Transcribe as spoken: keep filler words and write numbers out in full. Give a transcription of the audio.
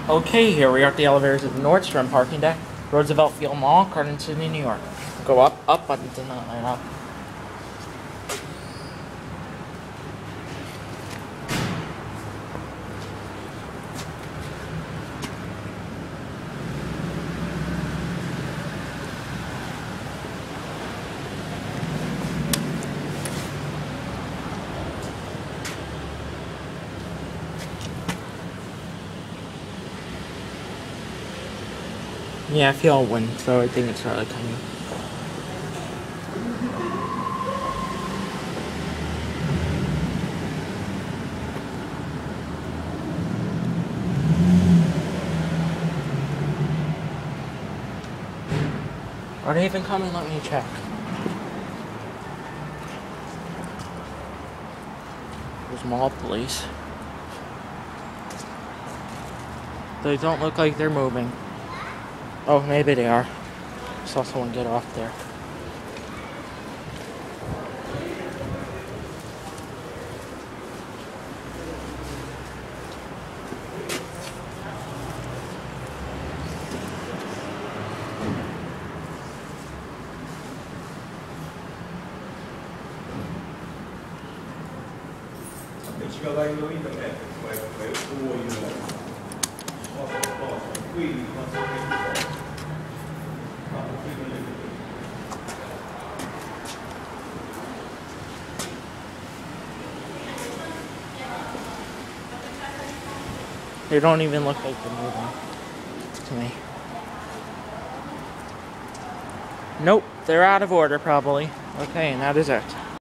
Okay, here we are at the elevators of the Nordstrom parking deck, Roosevelt Field Mall, Garden City, New York. Go up, up, but it did not line up. Yeah, I feel a wind, so I think it's really coming. Are they even coming? Let me check. There's mall police. They don't look like they're moving. Oh, maybe they are. Saw someone get off there. They don't even look like they're moving to me. Nope, they're out of order probably. Okay, and that is it.